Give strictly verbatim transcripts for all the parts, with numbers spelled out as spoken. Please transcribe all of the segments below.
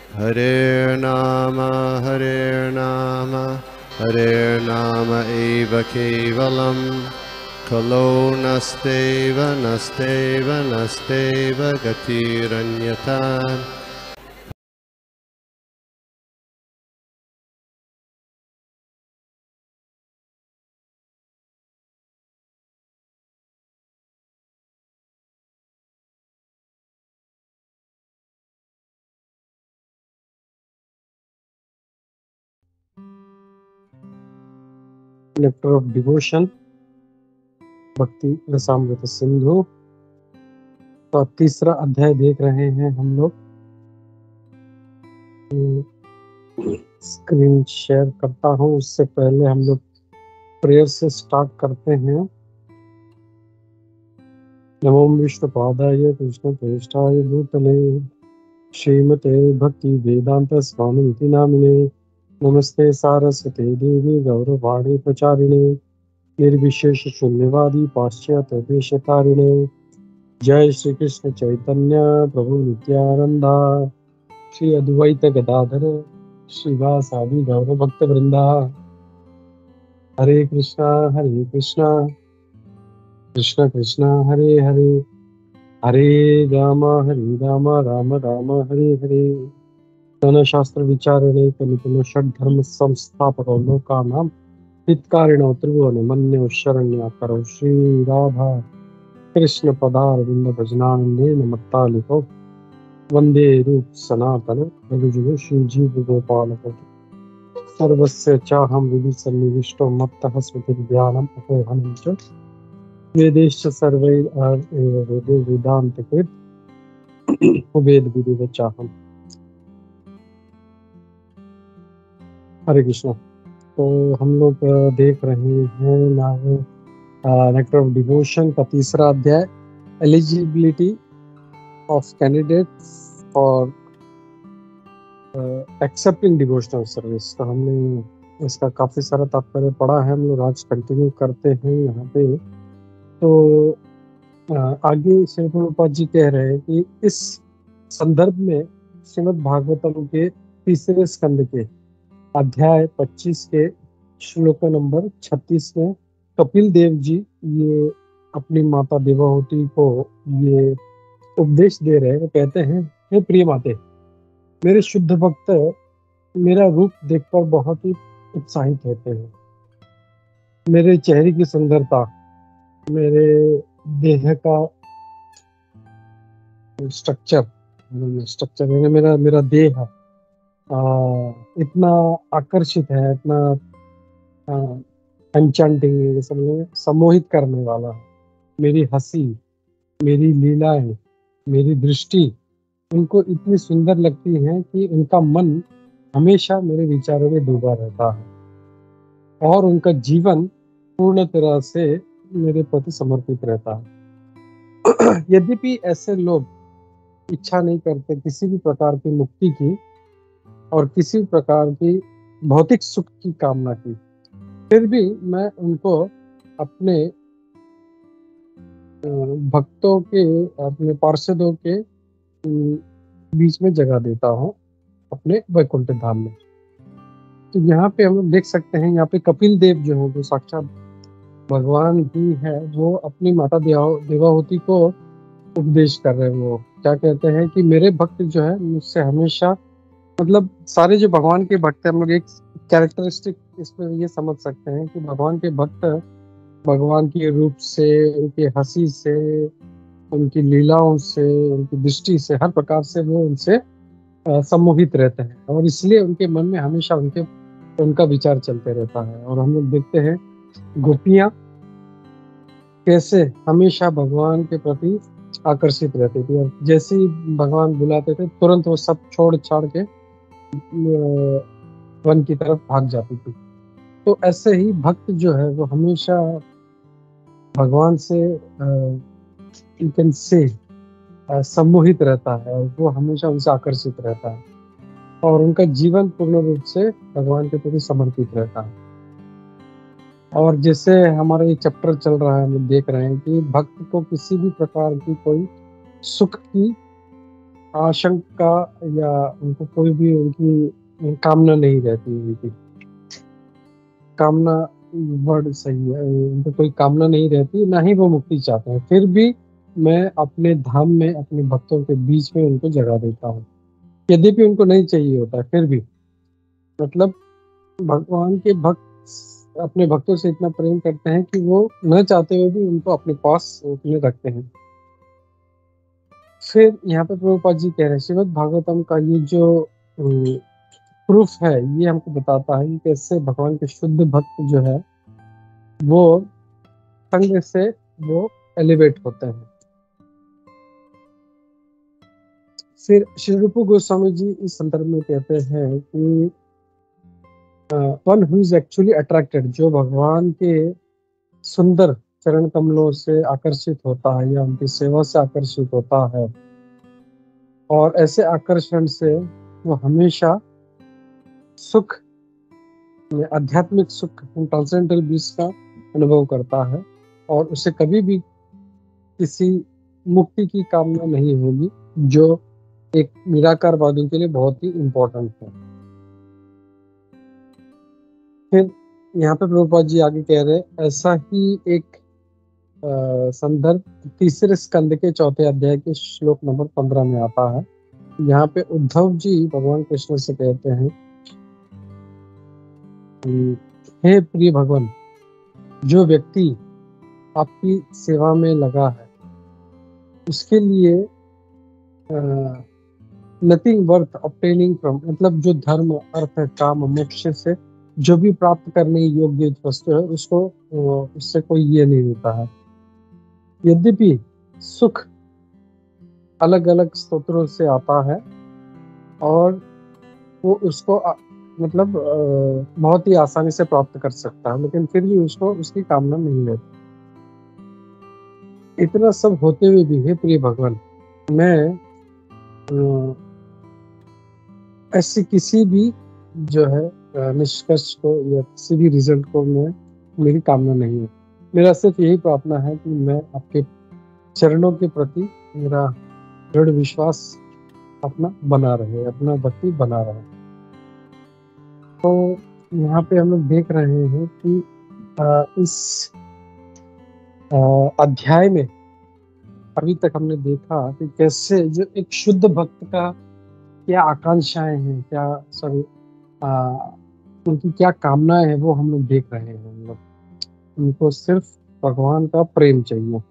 हरे नाम हरे नाम हरे नाम एव केवलम खलो नस्तेव नस्तेव नस्तेव गतिरन्यथा। Nectar of devotion, Bhakti Rasamrita Sindhu का तीसरा अध्याय देख रहे हैं हम लोग। स्क्रीन शेयर करता हूँ, उससे पहले हम लोग प्रेयर से स्टार्ट करते हैं। नमो विष्णुपादाय कृष्ण प्रेष्ठाय भूतले श्रीमते भक्ति वेदांत स्वामी इति नामिने नमस्ते सारस्वते देवी गौरवाणी प्रचारिणे निर्विशेष शून्यवादी पाश्चात्य देशतारिणे। जय श्री कृष्ण चैतन्य प्रभु नित्यानंदा श्री अद्वैत गदाधर श्रीवासादि गौर भक्त वृंदा। हरे कृष्णा हरे कृष्णा कृष्ण कृष्णा हरे हरे हरे राम हरे राम राम राम हरे हरे। तन शास्त्र विचारणे कनितनो षड्धर्म संस्थापको लोकानां हितकारिणो त्रिभुवन मन्यो शरण्य करो श्री राधा कृष्ण पदारविंद भजनानंदेन मत्तालिको वंदे रूप सनातन रघुजुग श्रीजीव गोपाल सर्वस्य चाहं विधि सन्निविष्टो मत्तः स्मृतिर्ज्ञानम् अपोहनं च वेदैश्च सर्वैर् वेदे वेदान्तकृत् वेद विदुः चाहम्। हरे कृष्ण। तो हम लोग देख रहे हैं नेक्टर ऑफ डिवोशन का तीसरा अध्याय, eligibility of candidates for accepting devotional service. तो हमने इसका काफी सारा तात्पर्य पढ़ा है, हम लोग आज कंटिन्यू करते हैं यहाँ पे। तो आगे श्री प्रभुपाद जी कह रहे हैं कि इस संदर्भ में श्रीमद् भागवतम के तीसरे स्कंद के अध्याय पच्चीस के श्लोक नंबर छत्तीस में कपिल देव जी ये अपनी माता देवाहुति को ये उपदेश दे रहे हैं। कहते हैं, हे प्रिय माते, मेरे शुद्ध भक्त मेरा रूप देखकर बहुत ही उत्साहित होते हैं। मेरे चेहरे की सुंदरता, मेरे देह का स्ट्रक्चर स्ट्रक्चर यानी मेरा मेरा देह आ, इतना आकर्षित है, इतना एन्चेंटिंग, समझे, सम्मोहित करने वाला है। मेरी हंसी, मेरी लीलाएं, मेरी दृष्टि उनको इतनी सुंदर लगती है कि उनका मन हमेशा मेरे विचारों में डूबा रहता है और उनका जीवन पूर्ण तरह से मेरे प्रति समर्पित रहता है। यद्यपि ऐसे लोग इच्छा नहीं करते किसी भी प्रकार की मुक्ति की और किसी भी प्रकार की भौतिक सुख की कामना की, फिर भी मैं उनको अपने भक्तों के, अपने पार्षदों के बीच में जगह देता हूँ अपने वैकुंठ धाम में। तो यहाँ पे हम लोग देख सकते हैं, यहाँ पे कपिल देव जो है, जो साक्षात भगवान ही है, वो अपनी माता देवाहुति को उपदेश कर रहे हैं। वो क्या कहते हैं कि मेरे भक्त जो है मुझसे हमेशा, मतलब सारे जो भगवान के भक्त हैं, हम लोग एक कैरेक्टरिस्टिक इसमें ये समझ सकते हैं कि भगवान के भक्त भगवान के रूप से, उनकी हंसी से, उनकी लीलाओं से, उनकी दृष्टि से, हर प्रकार से वो उनसे सम्मोहित रहते हैं और इसलिए उनके मन में हमेशा उनके उनका विचार चलते रहता है। और हम लोग देखते हैं गोपियां कैसे हमेशा भगवान के प्रति आकर्षित रहती थी और जैसे ही भगवान बुलाते थे तुरंत वो सब छोड़ छाड़ के वन की तरफ भाग जाती थी। तो ऐसे ही भक्त जो है वो हमेशा भगवान से यू कैन से सम्मोहित रहता है और वो हमेशा उनसे आकर्षित रहता है और उनका जीवन पूर्ण रूप से भगवान के प्रति समर्पित रहता है। और जैसे हमारा ये चैप्टर चल रहा है, हम देख रहे हैं कि भक्त को किसी भी प्रकार की कोई सुख की आशंका या उनको कोई भी उनकी कामना नहीं रहती। उनकी कामना वर्ड सही है, उनको कोई कामना नहीं रहती, ना ही वो मुक्ति चाहते हैं। फिर भी मैं अपने धाम में अपने भक्तों के बीच में उनको जगा देता हूँ, यद्यपि उनको नहीं चाहिए होता है फिर भी। मतलब भगवान के भक्त अपने भक्तों से इतना प्रेम करते हैं कि वो न चाहते हुए भी उनको अपने पास में रखते हैं। फिर यहाँ पे प्रभुपाद जी कह रहे हैं श्रीमद् भागवतम का ये जो प्रूफ है, ये हमको बताता है कि कैसे भगवान के शुद्ध भक्त जो है वो संग से वो एलिवेट होते हैं। फिर श्री रूप गोस्वामी जी इस संदर्भ में कहते हैं कि one who is actually attracted, जो भगवान के सुंदर चरण कमलों से आकर्षित होता है या उनकी सेवा से आकर्षित होता है, और ऐसे आकर्षण से वो हमेशा सुख, आध्यात्मिक सुख, ट्रांसेंडेंटल ब्लिस का अनुभव करता है, और उसे कभी भी किसी मुक्ति की कामना नहीं होगी, जो एक निराकारवादी के लिए बहुत ही इम्पोर्टेंट है। फिर यहाँ पे प्रभुपाद जी आगे कह रहे हैं ऐसा ही एक संदर्भ तीसरे स्कंद के चौथे अध्याय के श्लोक नंबर पंद्रह में आता है। यहाँ पे उद्धव जी भगवान कृष्ण से कहते हैं कि हे प्रिय भगवान, जो व्यक्ति आपकी सेवा में लगा है उसके लिए नथिंग वर्थ ऑब्टेनिंग फ्रॉम, मतलब जो धर्म अर्थ काम मोक्ष से जो भी प्राप्त करने योग्य वस्तु है उसको उससे कोई ये नहीं होता है। यद्यपि सुख अलग अलग स्तोत्रों से आता है और वो उसको आ, मतलब आ, बहुत ही आसानी से प्राप्त कर सकता है, लेकिन फिर भी उसको उसकी कामना नहीं रहती। इतना सब होते हुए भी हे प्रिय भगवान, मैं ऐसी किसी भी जो है निष्कर्ष को या किसी भी रिजल्ट को मैं मेरी कामना नहीं है। मेरा सिर्फ यही प्रार्थना है कि मैं आपके चरणों के प्रति मेरा दृढ़ विश्वास अपना बना रहे, अपना भक्ति बना रहे। तो यहाँ पे हम लोग देख रहे हैं कि आ, इस अध्याय में अभी तक हमने देखा कि कैसे जो एक शुद्ध भक्त का क्या आकांक्षाएं हैं, क्या सॉरी उनकी क्या कामनाएं हैं, वो हम लोग देख रहे हैं। हम लोग उनको सिर्फ भगवान का प्रेम चाहिए।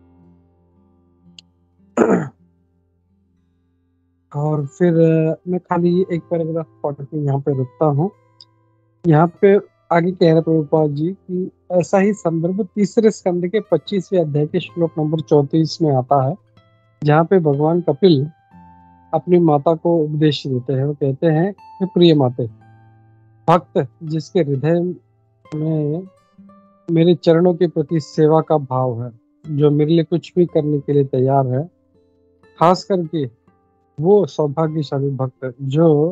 और फिर मैं खाली एक पैराग्राफ पढ़ के यहाँ पे रुकता हूँ। यहाँ पे आगे कह रहे प्रभुपाद जी कि ऐसा ही संदर्भ तीसरे स्कंद के पच्चीसवें अध्याय के श्लोक नंबर चौंतीस में आता है, जहाँ पे भगवान कपिल अपनी माता को उपदेश देते हैं। वो कहते हैं कि प्रिय माते, भक्त जिसके हृदय में मेरे चरणों के प्रति सेवा का भाव है, जो मेरे लिए कुछ भी करने के लिए तैयार है, खास करके वो सौभाग्यशाली भक्त जो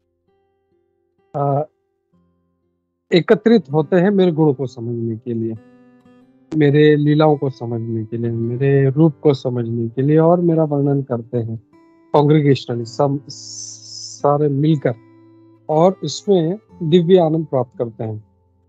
आ, एकत्रित होते हैं मेरे गुणों को समझने के लिए, मेरे लीलाओं को समझने के लिए, मेरे रूप को समझने के लिए, और मेरा वर्णन करते हैं कॉन्ग्रीगेशनली सब सारे मिलकर, और इसमें दिव्य आनंद प्राप्त करते हैं।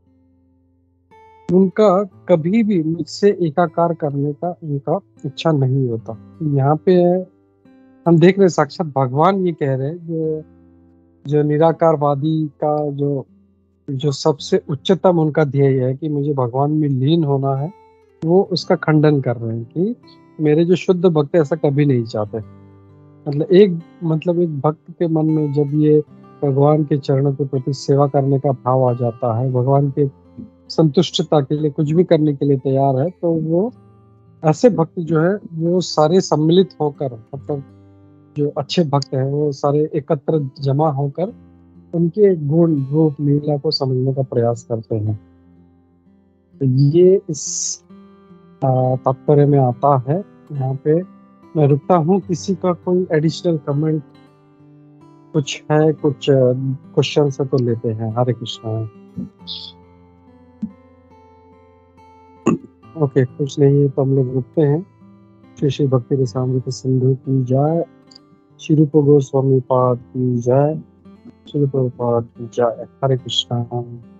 उनका कभी भी मुझसे एकाकार करने का उनका इच्छा नहीं होता। यहाँ पे हम देख रहे साक्षात भगवान ये कह रहे हैं, जो जो निराकारवादी का जो जो सबसे उच्चतम उनका ध्येय है कि मुझे भगवान में लीन होना है, वो उसका खंडन कर रहे हैं कि मेरे जो शुद्ध भक्त ऐसा कभी नहीं चाहते। मतलब एक मतलब एक भक्त के मन में जब ये भगवान के चरणों के प्रति सेवा करने का भाव आ जाता है, भगवान के संतुष्टता के लिए कुछ भी करने के लिए तैयार है, तो वो ऐसे भक्त जो है वो सारे सम्मिलित होकर, मतलब जो अच्छे भक्त हैं वो सारे एकत्र जमा होकर उनके गुण रूप लीला को समझने का प्रयास करते हैं। तो ये इस तात्पर्य में आता है। यहाँ पे मैं रुकता हूँ। किसी का कोई एडिशनल कमेंट कुछ है, कुछ क्वेश्चन से तो लेते हैं। हरे कृष्णा। ओके, कुछ नहीं है तो हम लोग रुकते हैं। श्री श्री भक्ति रसामृत सिंधु की जय। श्री रूप गोस्वामी पाद की जय, श्री प्रभुपाद की जय। हरे कृष्णा।